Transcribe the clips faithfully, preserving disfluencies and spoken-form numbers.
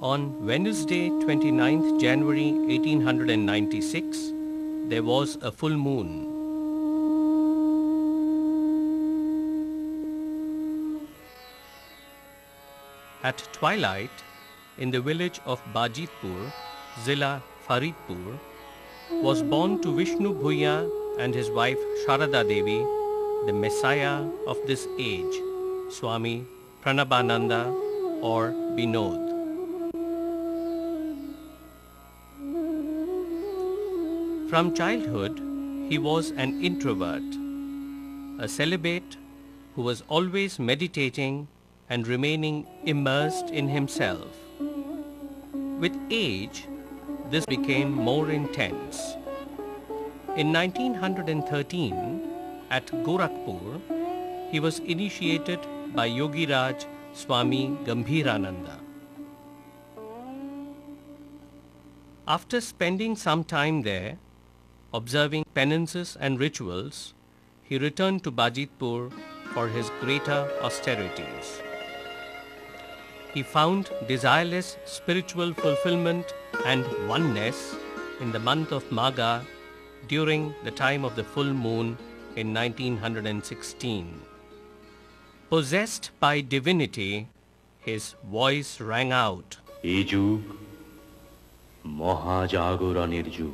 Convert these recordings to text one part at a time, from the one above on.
On Wednesday, twenty-ninth January eighteen ninety-six, there was a full moon. At twilight, in the village of Bajitpur, Zilla Faridpur, was born to Vishnu Bhuya and his wife Sharada Devi, the Messiah of this age, Swami Pranabananda or Binod. From childhood, he was an introvert, a celibate who was always meditating and remaining immersed in himself. With age, this became more intense. In nineteen thirteen, at Gorakhpur, he was initiated by Yogi Raj Swami Gambhirananda. After spending some time there, observing penances and rituals, he returned to Bajitpur for his greater austerities. He found desireless spiritual fulfillment and oneness in the month of Magha during the time of the full moon in nineteen sixteen. Possessed by divinity, his voice rang out, "Ei jug Mahajagoraner jug,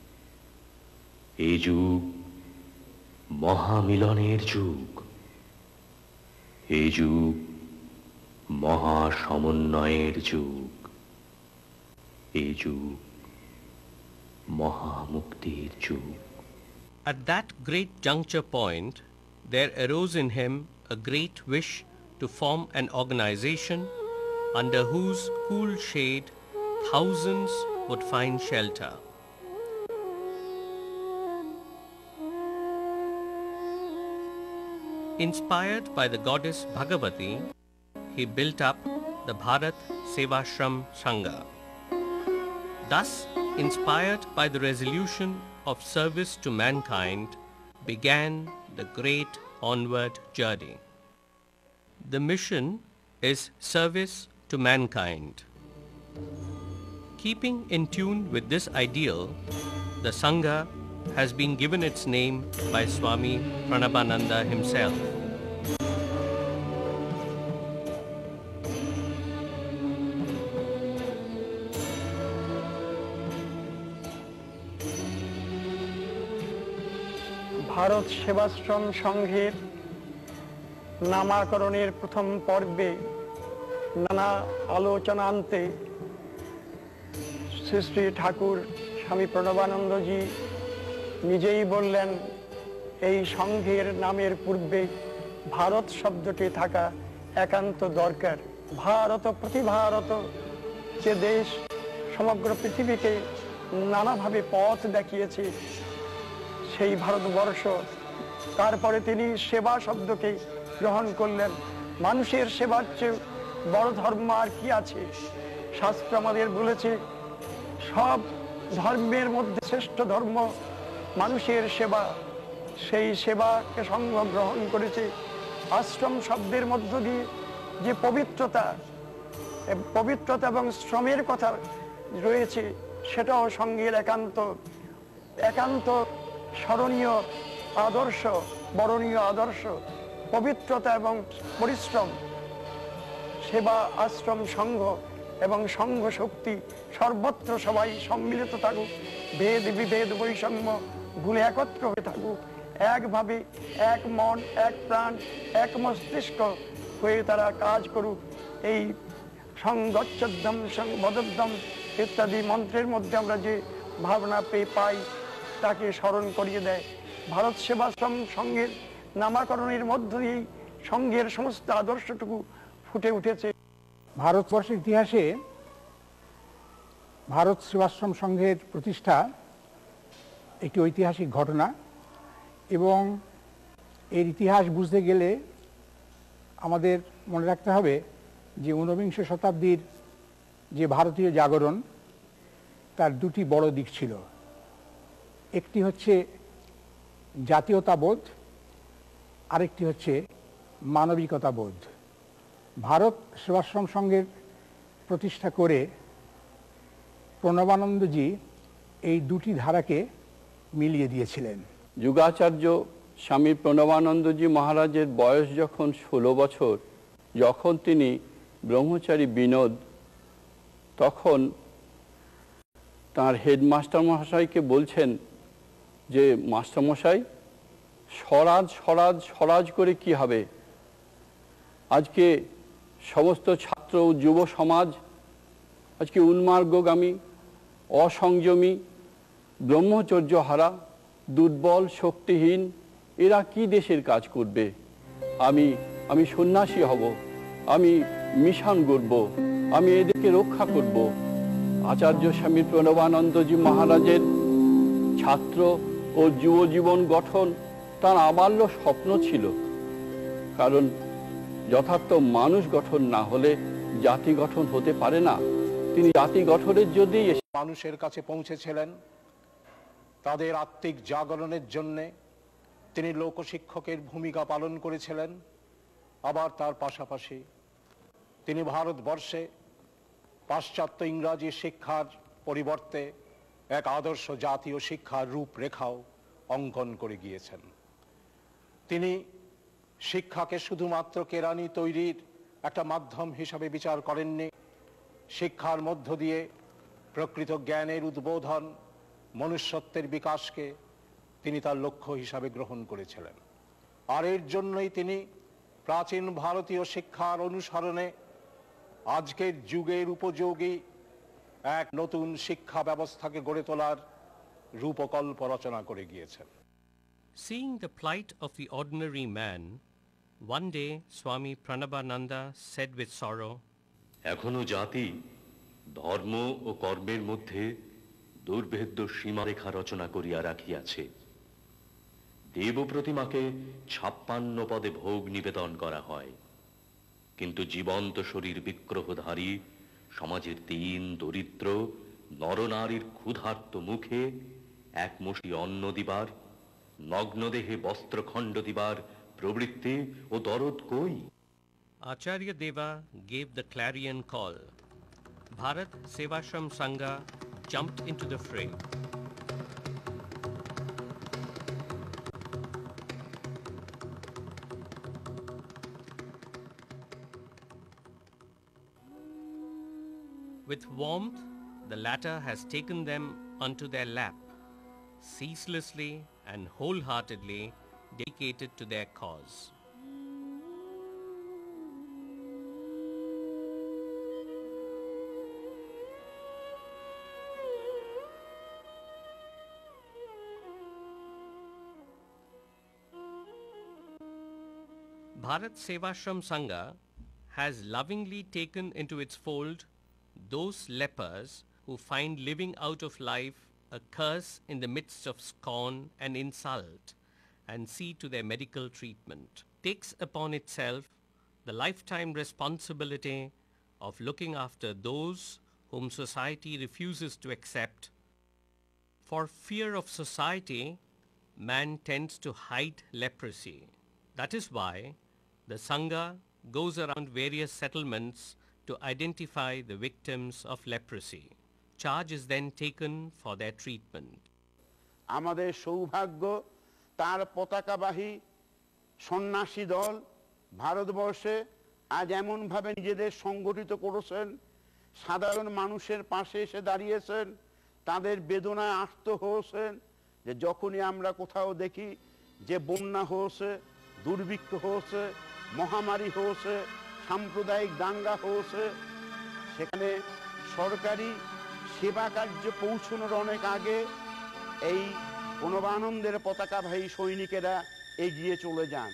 ei jug Mahamiloner jug, ei jug Mahasamonnoyer jug, ei jug Mahamuktir jug." At that great juncture point, there arose in him a great wish to form an organization under whose cool shade thousands would find shelter. Inspired by the goddess Bhagavati, he built up the Bharat Sevashram Sangha. Thus, inspired by the resolution of service to mankind, began the great onward journey. The mission is service to mankind. Keeping in tune with this ideal, the Sangha has been given its name by Swami Pranabananda himself. Bharat Sevashram সংঘের নামাকরণের প্রথম পর্বে নানা আলোচনান্তে শ্রী শ্রী ঠাকুর স্বামী প্রণবানন্দজি নিজেই বললেন, এই সংঘের নামের পূর্বে ভারত শব্দটি থাকা একান্ত দরকার। ভারত প্রতিভারত যে দেশ সমগ্র পৃথিবীকে নানাভাবে পথ দেখিয়েছে, সেই ভারতবর্ষ। তারপরে তিনি সেবা শব্দকে গ্রহণ করলেন। মানুষের সেবার চেয়ে বড় ধর্ম আর কি আছে? শাস্ত্র আমাদের বলেছে সব ধর্মের মধ্যে শ্রেষ্ঠ ধর্ম মানুষের সেবা। সেই সেবাকে সঙ্গ গ্রহণ করেছে। আশ্রম শব্দের মধ্য দিয়ে যে পবিত্রতা পবিত্রতা এবং শ্রমের কথা রয়েছে, সেটাও সঙ্গের একান্ত একান্ত স্মরণীয় আদর্শ, বরণীয় আদর্শ। পবিত্রতা এবং পরিশ্রম, সেবা, আশ্রম, সংঘ এবং সংঘ শক্তি সর্বত্র সবাই সম্মিলিত থাকুক, ভেদ বিভেদ বৈষম্য ভুলে একত্র হয়ে থাকুক, একভাবে এক মন, এক প্রাণ, এক মস্তিষ্ক হয়ে তারা কাজ করুক। এই সংগচ্ছদ্যম সংবদ্ধম ইত্যাদি মন্ত্রের মধ্যে আমরা যে ভাবনা পেয়ে পাই, তাকে স্মরণ করিয়ে দেয়। ভারত সেবাশ্রম সংঘের নামাকরণের মধ্য দিয়েই সংঘের সমস্ত আদর্শটুকু ফুটে উঠেছে। ভারতবর্ষের ইতিহাসে ভারত সেবাশ্রম সংঘের প্রতিষ্ঠা একটি ঐতিহাসিক ঘটনা, এবং এর ইতিহাস বুঝতে গেলে আমাদের মনে রাখতে হবে যে ঊনবিংশ শতাব্দীর যে ভারতীয় জাগরণ, তার দুটি বড় দিক ছিল। একটি হচ্ছে জাতীয়তাবোধ, আরেকটি হচ্ছে মানবিকতাবোধ। ভারত সেবাশ্রম সংঘের প্রতিষ্ঠা করে প্রণবানন্দজি এই দুটি ধারাকে মিলিয়ে দিয়েছিলেন। যুগাচার্য স্বামী প্রণবানন্দজি মহারাজের বয়স যখন ষোলো বছর, যখন তিনি ব্রহ্মচারী বিনোদ, তখন তার হেডমাস্টার মহাশয়কে বলছেন যে মাস্টারমশাই, স্বরাজ স্বরাজ স্বরাজ করে কি হবে? আজকে সমস্ত ছাত্র ও যুব সমাজ আজকে উন্মার্গগামী, অসংযমী, ব্রহ্মচর্য হারা, দুর্বল, শক্তিহীন, এরা কি দেশের কাজ করবে? আমি আমি সন্ন্যাসী হব, আমি মিশন গড়ব, আমি এদেরকে রক্ষা করব। আচার্য স্বামী প্রণবানন্দজি মহারাজের ছাত্র ও যুব জীবন গঠন তার আবাল্য স্বপ্ন ছিল। কারণ যথার্থ মানুষ গঠন না হলে জাতি গঠন হতে পারে না। তিনি জাতি গঠনের জন্যই মানুষের কাছে পৌঁছেছিলেন। তাদের আত্মিক জাগরণের জন্যে তিনি লোকশিক্ষকের ভূমিকা পালন করেছিলেন। আবার তার পাশাপাশি তিনি ভারতবর্ষে পাশ্চাত্য ইংরাজি শিক্ষার পরিবর্তে এক আদর্শ জাতীয় শিক্ষার রূপরেখাও অঙ্কন করে গিয়েছেন। তিনি শিক্ষাকে শুধুমাত্র কেরানি তৈরির একটা মাধ্যম হিসাবে বিচার করেননি। শিক্ষার মধ্য দিয়ে প্রকৃত জ্ঞানের উদ্বোধন, মনুষ্যত্বের বিকাশকে তিনি তার লক্ষ্য হিসাবে গ্রহণ করেছিলেন। আর এর জন্যই তিনি প্রাচীন ভারতীয় শিক্ষার অনুসরণে আজকের যুগের উপযোগী এক নতুন শিক্ষা ব্যবস্থাকে গড়ে তোলার রূপকল্প রচনা করে গিয়েছেন। Seeing the plight of the ordinary man, one day Swami Pranabananda said with sorrow, এখনো জাতি ধর্ম ও কর্মের মধ্যে দুর্ভেদ্য সীমারেখা রচনা করিয়া রাখিয়াছে। দেব প্রতিমাকে ছাপ্পান্ন পদে ভোগ নিবেদন করা হয়, কিন্তু জীবন্ত শরীর বিগ্রহধারী সমাজের দীন দরিদ্র নরনারীর ক্ষুধার্ত মুখে এক মুঠি অন্ন দিবার, নগ্নদেহে বস্ত্রখণ্ড দিবার প্রবৃত্তি ও দরদ কই? Acharya Deva gave the clarion call. Bharat Sevashram Sangha jumped into the fray. With warmth, the latter has taken them unto their lap, ceaselessly and wholeheartedly dedicated to their cause. Bharat Sevashram Sangha has lovingly taken into its fold those lepers who find living out of life a curse in the midst of scorn and insult, and see to their medical treatment, takes upon itself the lifetime responsibility of looking after those whom society refuses to accept. For fear of society, man tends to hide leprosy. That is why the Sangha goes around various settlements to identify the victims of leprosy. Charge is then taken for their treatment. আমাদের সৌভাগ্য তার পতাকাবাহী সন্ন্যাসী দল ভারতবর্ষে আজ এমনভাবে নিজেদের সংগঠিত করেছেন, সাধারণ মানুষের পাশে এসে দাঁড়িয়েছেন, তাদের বেদনায় আর্ত হয়েছেন। যে যখনই আমরা কোথাও দেখি যে বন্যা হয়েছে, দুর্ভিক্ষ হয়েছে, মহামারী হয়েছে, সাম্প্রদায়িক দাঙ্গা হয়েছে, সেখানে সরকারি সেবা কার্য পৌঁছানোর অনেক আগে এই প্রণবানন্দের পতাকাবাহী সৈনিকেরা এগিয়ে চলে যান।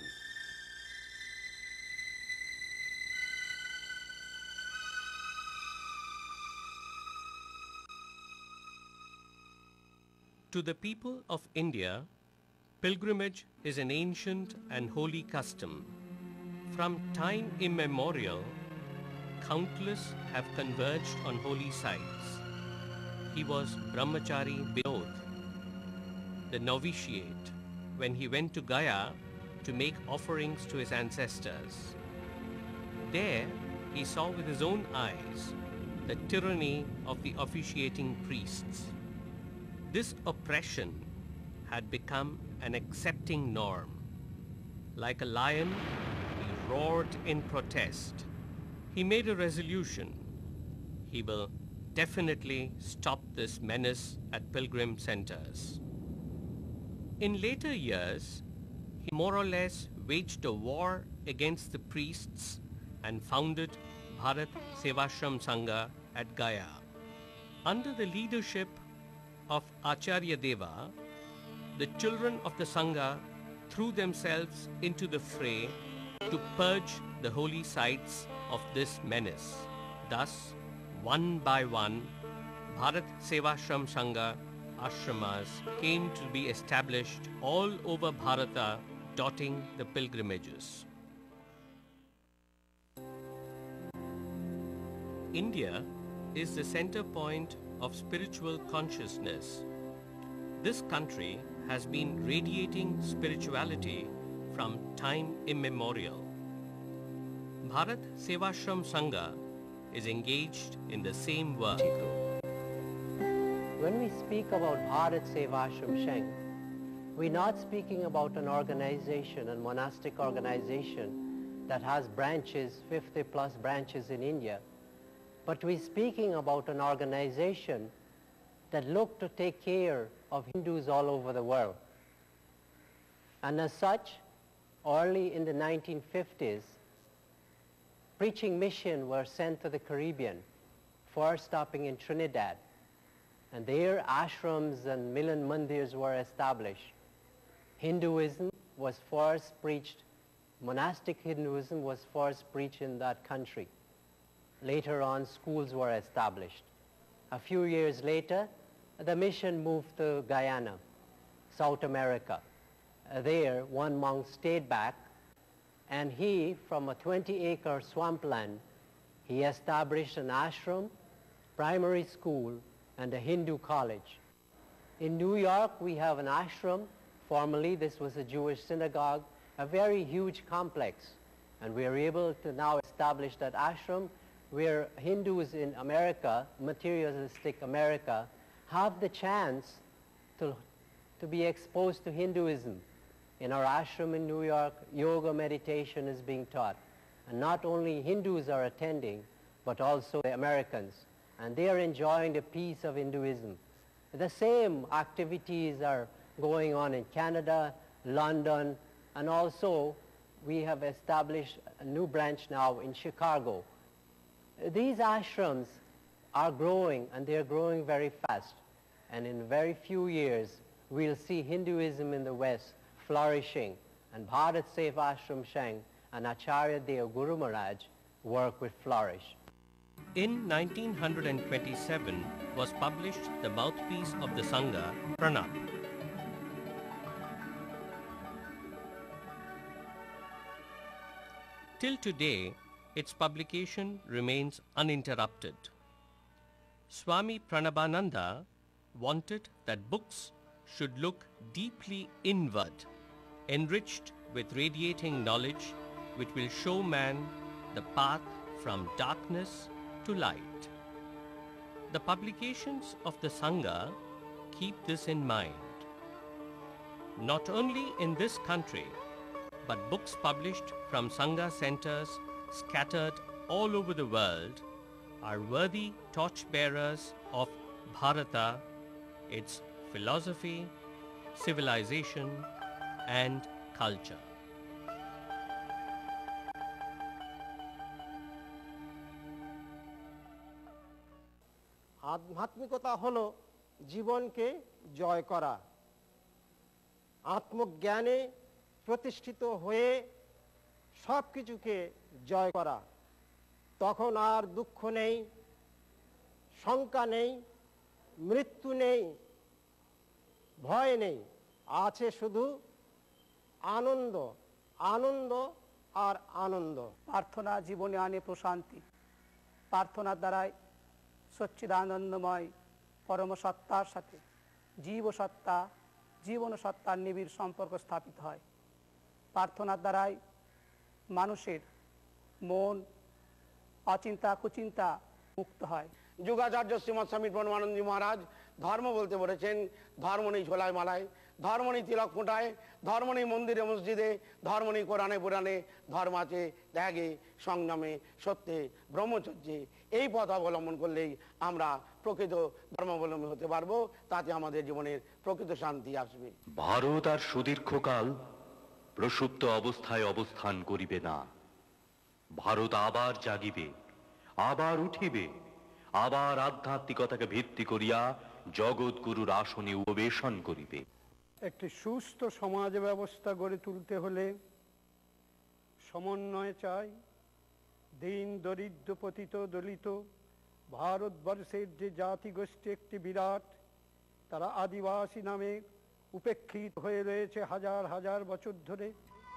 To the people of India, pilgrimage is an ancient and holy custom. From time immemorial, countless have converged on holy sites. He was Brahmachari Binod, the novitiate, when he went to Gaya to make offerings to his ancestors. There he saw with his own eyes the tyranny of the officiating priests. This oppression had become an accepting norm. Like a lion, he roared in protest. He made a resolution. He will definitely stop this menace at pilgrim centers. In later years, he more or less waged a war against the priests and founded Bharat Sevashram Sangha at Gaya. Under the leadership of Acharya Deva, the children of the Sangha threw themselves into the fray to purge the holy sites of this menace. Thus, one by one, Bharat Sevashram Sangha ashramas came to be established all over Bharata, dotting the pilgrimages. India is the center point of spiritual consciousness. This country has been radiating spirituality from time immemorial. Bharat Sevashram Sangha is engaged in the same work. When we speak about Bharat Sevashram Sangha, we're not speaking about an organization, a monastic organization that has branches, fifty plus branches in India, but we're speaking about an organization that look to take care of Hindus all over the world. And as such, early in the nineteen fifties, preaching mission were sent to the Caribbean, first stopping in Trinidad. And there ashrams and milan mandirs were established. Hinduism was first preached, monastic Hinduism was first preached in that country. Later on, schools were established. A few years later, the mission moved to Guyana, South America. Uh, there, one monk stayed back, and he, from a twenty acre swampland, he established an ashram, primary school, and a Hindu college. In New York, we have an ashram. Formerly, this was a Jewish synagogue, a very huge complex. And we are able to now establish that ashram where Hindus in America, materialistic America, have the chance to, to be exposed to Hinduism. In our ashram in New York, yoga meditation is being taught. And not only Hindus are attending, but also the Americans. And they are enjoying the peace of Hinduism. The same activities are going on in Canada, London, and also we have established a new branch now in Chicago. These ashrams are growing, and they are growing very fast. And in very few years, we'll see Hinduism in the West flourishing, and Bharat Sevashram Sangha and Acharya Deva Guru Maharaj work will flourish. In nineteen twenty-seven was published the mouthpiece of the Sangha, Pranab. Till today, its publication remains uninterrupted. Swami Pranabananda wanted that books should look deeply inward, enriched with radiating knowledge which will show man the path from darkness to light. The publications of the Sangha keep this in mind. Not only in this country, but books published from Sangha centers scattered all over the world are worthy torchbearers of Bharata, its philosophy, civilization, and culture. আধ্যাত্মিকতা হলো জীবনকে জয় করা, আত্মজ্ঞানে প্রতিষ্ঠিত হয়ে সব কিছুকে জয় করা। তখন আর দুঃখ নেই, শঙ্কা নেই, মৃত্যু নেই, ভয় নেই, আছে শুধু আনন্দ, আনন্দ আর আনন্দ। প্রার্থনা জীবনে আনে প্রশান্তি। প্রার্থনার দ্বারাই সচ্চিদানন্দময় পরম সত্তার সাথে জীব সত্তা, জীবন সত্তার নিবিড় সম্পর্ক স্থাপিত হয়। প্রার্থনার দ্বারাই মানুষের মন অচিন্তা কুচিন্তা মুক্ত হয়। যুগাচার্য শ্রীমৎ স্বামী প্রণবানন্দজি মহারাজ ধর্ম বলতে বলেছেন ধর্ম নেই ঝোলায় মালায়, ধর্ম নেই তিলক ফোঁটায়, ধর্ম নেই মন্দিরে মসজিদে, ধর্ম নেই কোরআনে পুরাণে, ধর্ম আছে ত্যাগে, সংযমে, সত্যে, ব্রহ্মচর্যে। এই পথ অবলম্বন করলেই আমরা প্রকৃত ধর্মাবলম্বী হতে পারবো, তাতে আমাদের জীবনের প্রকৃত শান্তি আসবে। ভারত আর সুদীর্ঘকাল প্রসুপ্ত অবস্থায় অবস্থান করিবে না। ভারত আবার জাগিবে, আবার উঠিবে, আবার আধ্যাত্মিকতাকে ভিত্তি করিয়া জগৎগুরুর আসনে উপবেশন করিবে। একটি সুস্থ সমাজ ব্যবস্থা গড়ে তুলতে হলে সমন্বয় চাই। দীন দরিদ্র পতিত দলিত ভারতবর্ষের যে জাতিগোষ্ঠী একটি বিরাট, তারা আদিবাসী নামে উপেক্ষিত হয়ে রয়েছে হাজার হাজার বছর ধরে।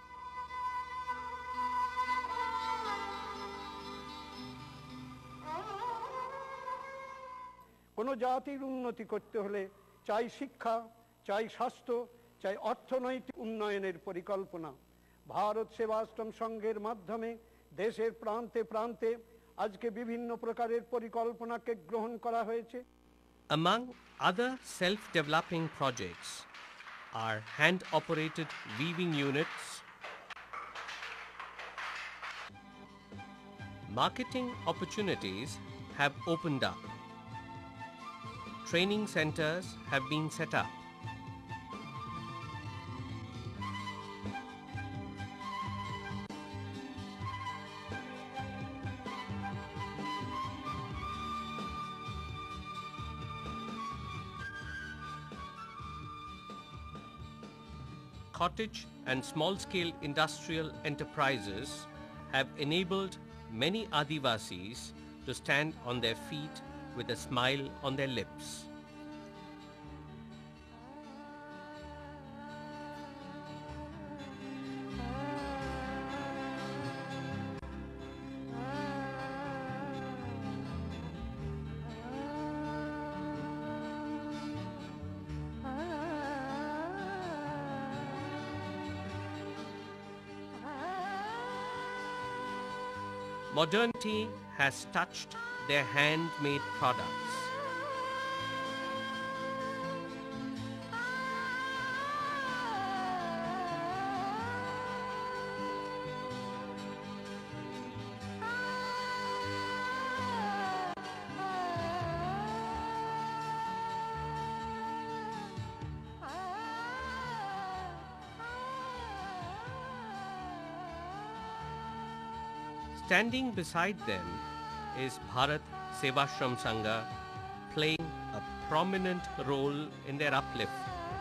কোনো জাতির উন্নতি করতে হলে চাই শিক্ষা, চাই স্বাস্থ্য, চাই অর্থনৈতিক উন্নয়নের পরিকল্পনা। ভারত সেবাশ্রম সংঘের মাধ্যমে দেশের প্রান্তে প্রান্তে আজকে বিভিন্ন প্রকারের পরিকল্পনাকে গ্রহণ করা হয়েছে। Among other self-developing projects are hand-operated weaving units, marketing opportunities have opened up, training centers have been set up, cottage and small-scale industrial enterprises have enabled many Adivasis to stand on their feet with a smile on their lips. Modernity has touched their handmade products. Standing beside them is Bharat Sevashram Sangha, playing a prominent role in their uplift.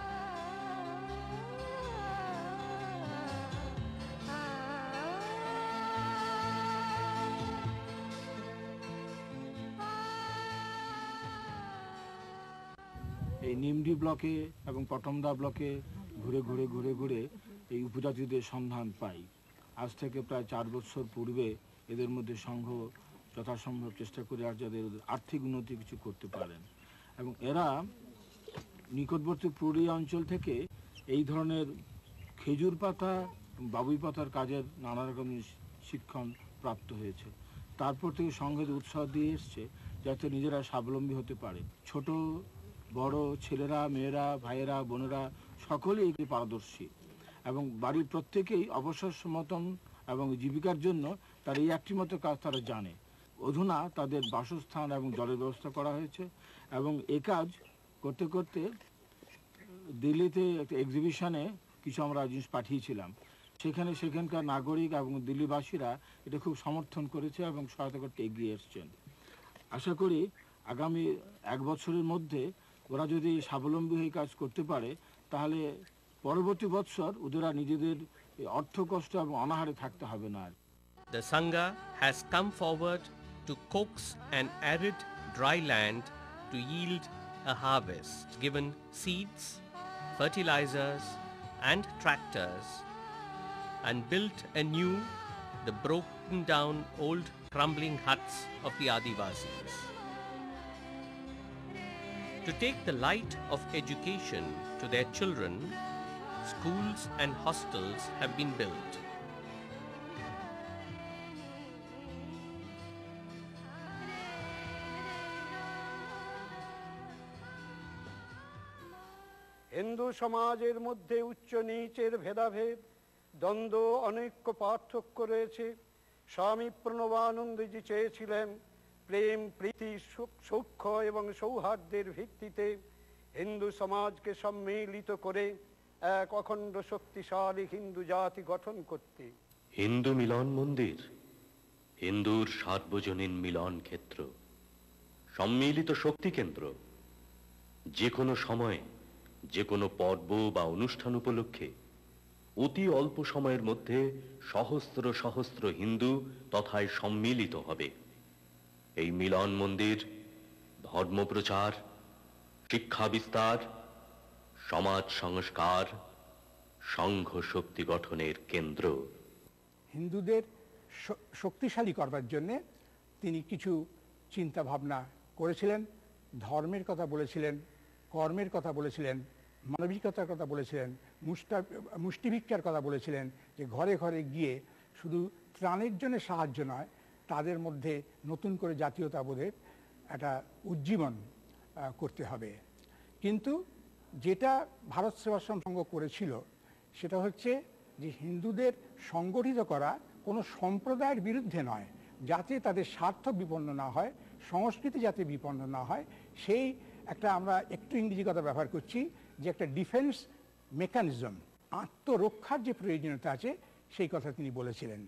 এই নিমডি ব্লকে এবং পটমদা ব্লকে ঘুরে ঘুরে ঘুরে ঘুরে এই উপজাতিদের সন্ধান পাই। আজ থেকে প্রায় চার বছর পূর্বে এদের মধ্যে সংঘ যথাসম্ভব চেষ্টা করে আর যাদের আর্থিক উন্নতি কিছু করতে পারেন, এবং এরা নিকটবর্তী পুরুলিয়া অঞ্চল থেকে এই ধরনের খেজুর পাতা বাবুই পাতার কাজের নানা রকম শিক্ষণ প্রাপ্ত হয়েছে। তারপর থেকে সংঘের উৎসাহ দিয়ে এসছে যাতে নিজেরা স্বাবলম্বী হতে পারে। ছোট বড় ছেলেরা, মেয়েরা, ভাইয়েরা, বোনেরা সকলেই এতে পারদর্শী, এবং বাড়ির প্রত্যেকেই অবসর সমতন এবং জীবিকার জন্য তার এই একটি মতো কাজ তারা জানে। অধুনা তাদের বাসস্থান এবং জলের ব্যবস্থা করা হয়েছে, এবং এই কাজ করতে করতে দিল্লিতে একটা এক্সিবিশনে কিছু আমরা জিনিস পাঠিয়েছিলাম। সেখানে সেখানকার নাগরিক এবং দিল্লিবাসীরা এটা খুব সমর্থন করেছে এবং সহায়তা করতে এগিয়ে এসছেন। আশা করি আগামী এক বছরের মধ্যে ওরা যদি স্বাবলম্বী হয়ে কাজ করতে পারে, তাহলে পরবর্তী বৎসর ওদের নিজেদের অর্থ কষ্ট এবং অনাহারে থাকতে হবে না। The Sangha has come forward to coax an arid dry land to yield a harvest, given seeds, fertilizers and tractors, and built anew the broken down old crumbling huts of the Adivasis. To take the light of education to their children, schools and hostels have been built. Hindu সমাজের মধ্যে উচ্চ নিচের ভেদাভেদ, দ্বন্দ্ব, অনৈক্য, পার্থক্য রয়েছে। স্বামী প্রণবানন্দজি চেয়েছিলেন প্রেম, প্রীতি, সৌখ্য এবং সৌহার্দ্যের ভিত্তিতে হিন্দু সমাজকে সম্মিলিত করে এক অখণ্ড শক্তিশালী হিন্দু জাতি গঠন করতে। হিন্দু মিলন মন্দির হিন্দুর সার্বজনীন মিলন ক্ষেত্র, সম্মিলিত শক্তি কেন্দ্র। যে কোনো সময়ে যে কোনো পর্ব বা অনুষ্ঠান উপলক্ষে অতি অল্প সময়ের মধ্যে সহস্র সহস্র হিন্দু তথায় সম্মিলিত হবে। এই মিলন মন্দির ধর্মপ্রচার, শিক্ষা বিস্তার, সমাজ সংস্কার, সংঘ শক্তি গঠনের কেন্দ্র। হিন্দুদের শক্তিশালী করবার জন্যে তিনি কিছু চিন্তা ভাবনা করেছিলেন। ধর্মের কথা বলেছিলেন, কর্মের কথা বলেছিলেন, মানবিকতার কথা বলেছিলেন, মুষ্টা মুষ্টিভিক্ষার কথা বলেছিলেন, যে ঘরে ঘরে গিয়ে শুধু ত্রাণের জন্য সাহায্য নয়, তাদের মধ্যে নতুন করে জাতীয়তাবোধের একটা উজ্জীবন করতে হবে। কিন্তু যেটা ভারত সেবাশ্রম সংঘ করেছিল সেটা হচ্ছে যে হিন্দুদের সংগঠিত করা কোনো সম্প্রদায়ের বিরুদ্ধে নয়, যাতে তাদের স্বার্থ বিপন্ন না হয়, সংস্কৃতি যাতে বিপন্ন না হয়, সেই একটা, আমরা একটু ইংরেজি কথা ব্যবহার করছি, যে একটা ডিফেন্স মেকানিজম, আত্মরক্ষার যে প্রয়োজনীয়তা আছে সেই কথা তিনি বলেছিলেন।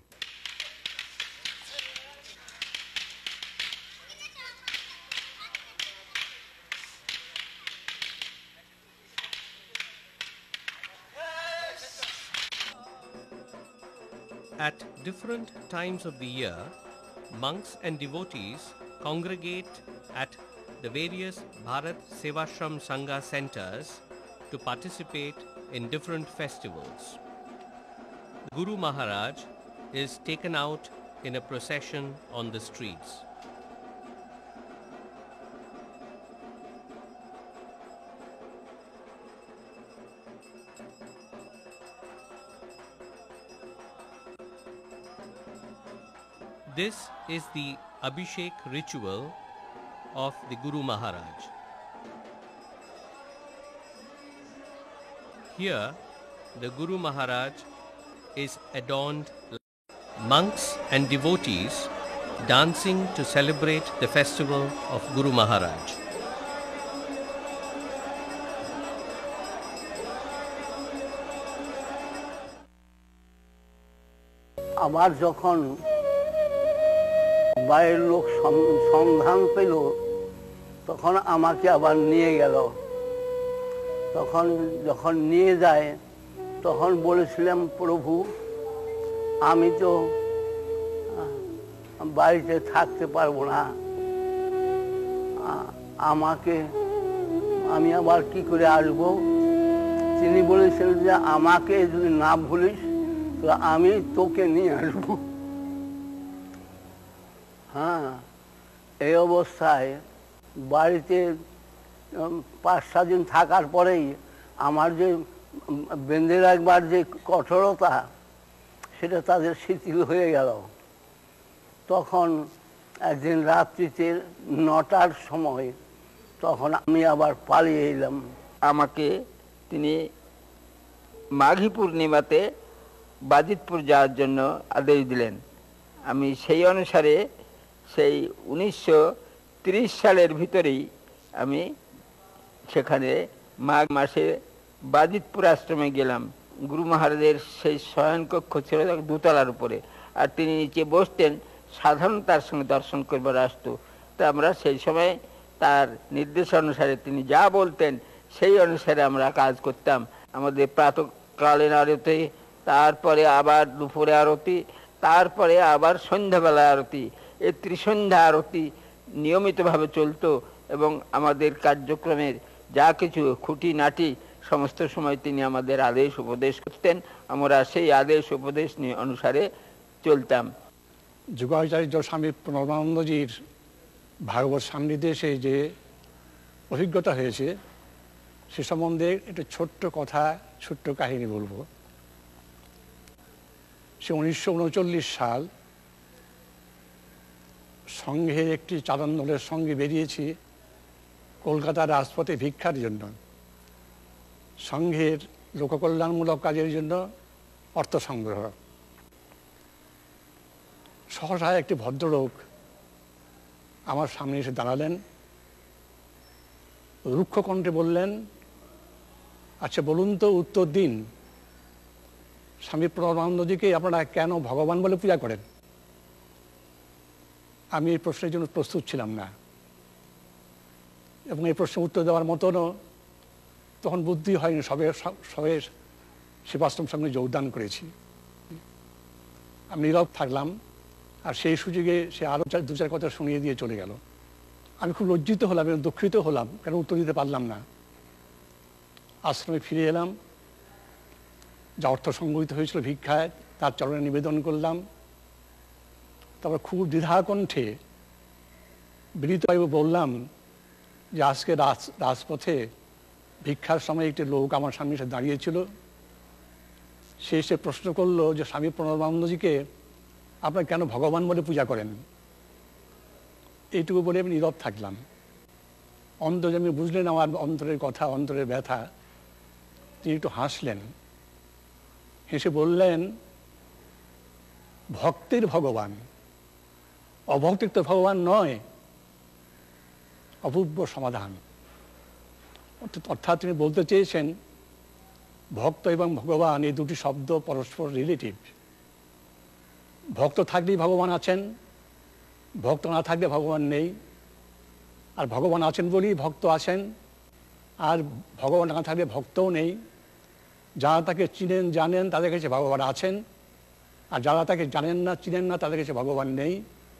At different times of the year, monks and devotees congregate at the various Bharat Sevashram Sangha centers to participate in different festivals. Guru Maharaj is taken out in a procession on the streets. This is the Abhishek ritual of the Guru Maharaj. Here, the Guru Maharaj is adorned like monks and devotees dancing to celebrate the festival of Guru Maharaj. আবার যখন বাইরের লোক সন্ধান পেল, তখন আমাকে আবার নিয়ে গেল। তখন যখন নিয়ে যায় তখন বলেছিলাম, প্রভু আমি তো বাড়িতে থাকতে পারবো না, আমাকে আমি আবার কি করে আসবো? তিনি বলেছিলেন যে আমাকে যদি না ভুলিস তো আমি তোকে নিয়ে আসবো। হ্যাঁ, এই অবস্থায় বাড়িতে পাঁচ সাত দিন থাকার পরেই আমার যে বেঁধে রাখবার যে কঠোরতা, সেটা তাদের শিথিল হয়ে গেল। তখন একদিন রাত্রিতে নটার সময় তখন আমি আবার পালিয়ে এলাম। আমাকে তিনি মাঘী পূর্ণিমাতে বাজিতপুর যাওয়ার জন্য আদেশ দিলেন। আমি সেই অনুসারে সেই উনিশশো তিরিশ সালের ভিতরেই আমি সেখানে মাঘ মাসে বাজিতপুর আশ্রমে গেলাম। গুরু মহারাজের সেই শয়নকক্ষ ছিল দোতলার উপরে, আর তিনি নিচে বসতেন, সাধারণ তার সঙ্গে দর্শন করবার আসতো। তা আমরা সেই সময় তার নির্দেশ অনুসারে তিনি যা বলতেন সেই অনুসারে আমরা কাজ করতাম। আমাদের প্রাতঃকালীন আরতি, তারপরে আবার দুপুরে আরতি, তারপরে আবার সন্ধ্যাবেলা আরতি, এই ত্রিসন্ধ্যা আরতি নিয়মিতভাবে চলতো। এবং আমাদের কার্যক্রমের যা কিছু খুঁটিনাটি সমস্ত সময় তিনি আমাদের আদেশ উপদেশ করতেন, আমরা সেই আদেশ উপদেশ নিয়ে অনুসারে চলতাম। যুগাচার্য স্বামী প্রণবানন্দজির ভাগবত সান্নিধ্যে এসে যে অভিজ্ঞতা হয়েছে সে সম্বন্ধে একটা ছোট্ট কথা, ছোট্ট কাহিনী বলবো। সে উনিশশো উনচল্লিশ সাল, সংঘের একটি চাঁদন দলের সঙ্গে বেরিয়েছি কলকাতার রাজপথে ভিক্ষার জন্য। সংঘের লোককল্যাণমূলক কাজের জন্য অর্থ সংগ্রহ। সহসা একটি ভদ্রলোক আমার সামনে এসে দাঁড়ালেন, রুক্ষ কণ্ঠে বললেন, আচ্ছা বলুন তো, উত্তর দিন, স্বামী প্রণবানন্দজিকে আপনারা কেন ভগবান বলে পূজা করেন? আমি এই প্রশ্নের জন্য প্রস্তুত ছিলাম না, এবং এই প্রশ্নের উত্তর দেওয়ার মতনও তখন বুদ্ধি হয়নি, সবে সবে সেবাশ্রম সঙ্গে যোগদান করেছি। আমি নীরব থাকলাম, আর সেই সুযোগে সে আরও দু চার কথা শুনিয়ে দিয়ে চলে গেল। আমি খুব লজ্জিত হলাম এবং দুঃখিত হলাম, কেন উত্তর দিতে পারলাম না। আশ্রমে ফিরে এলাম, যা অর্থ সংগৃহীত হয়েছিল ভিক্ষায় তার চরণে নিবেদন করলাম। তারপর খুব দ্বিধাকণ্ঠে বিনীতভাবে বললাম যে আজকে রাজ রাজপথে ভিক্ষার সময় একটি লোক আমার সামনে এসে দাঁড়িয়েছিল, সে এসে প্রশ্ন করলো যে স্বামী প্রণবানন্দজিকে আপনারা কেন ভগবান বলে পূজা করেন? এইটুকু বলে আমি নীরব থাকলাম। অন্তর্যামী বুঝলেন আমার অন্তরের কথা, অন্তরের ব্যথা। তিনি একটু হাসলেন, হেসে বললেন, ভক্তের ভগবান, অভক্তের তো ভগবান নয়। অপূর্ব সমাধান। অর্থাৎ তিনি বলতে চেয়েছেন ভক্ত এবং ভগবান এই দুটি শব্দ পরস্পর রিলেটিভ। ভক্ত থাকলেই ভগবান আছেন, ভক্ত না থাকলে ভগবান নেই। আর ভগবান আছেন বলেই ভক্ত আছেন, আর ভগবান না থাকলে ভক্তও নেই। যারা তাকে চিনেন জানেন তাদের কাছে ভগবান আছেন, আর যারা তাকে জানেন না চিনেন না তাদের কাছে ভগবান নেই।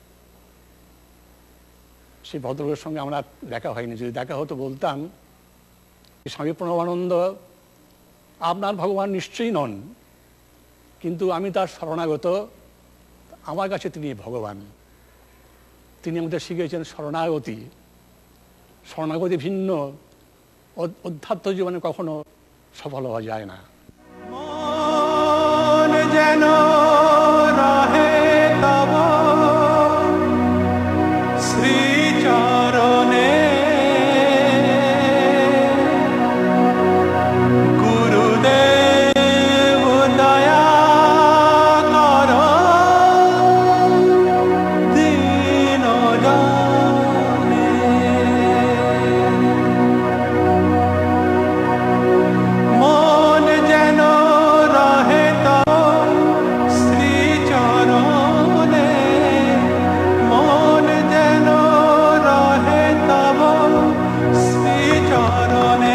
সেই ভদ্রলোকের সঙ্গে আমরা দেখা হয়নি, যদি দেখা হতো বলতাম, স্বামী প্রণবানন্দ আপনার ভগবান নিশ্চয়ই নন, কিন্তু আমি তার শরণাগত, আমার কাছে তিনি ভগবান। তিনি আমাদের শিখিয়েছেন শরণাগতি। শরণাগতি ভিন্ন, অধ্যাত্ম জীবনে কখনো সফল হওয়া যায় না। যেন রহে তব শ্রীচরণে, গুরুদেব দয়া কর দীন জনে। মন যেন রহে তব শ্রীচরণে, মন যেন রহে তব শ্রীচরণে।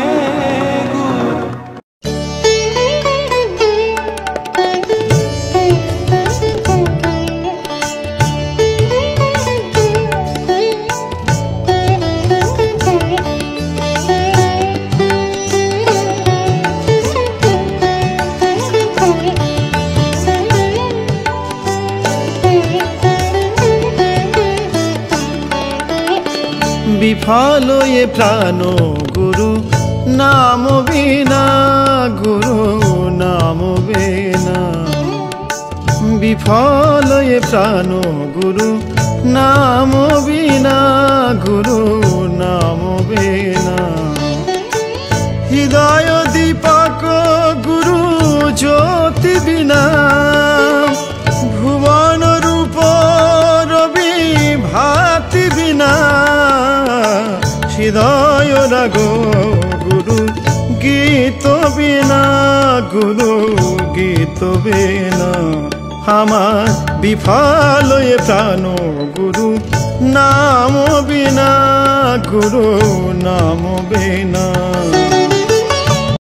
বিফল এ প্রাণ গুরু নাম বিনা, গুরু নাম বিনা। বিফল এ প্রাণ গুরু নাম বিনা, গুরু নাম বিনা। হৃদয় দীপক গুরু জ্যোতি বিনা, ভুবন রূপ রবি ভাতি বিনা। হৃদয় রাগ গুরু গীত বিনা, গুরু গীত বিনা। আমার বিফল এ প্রাণ গুরু নাম বিনা, গুরু নাম বিনা।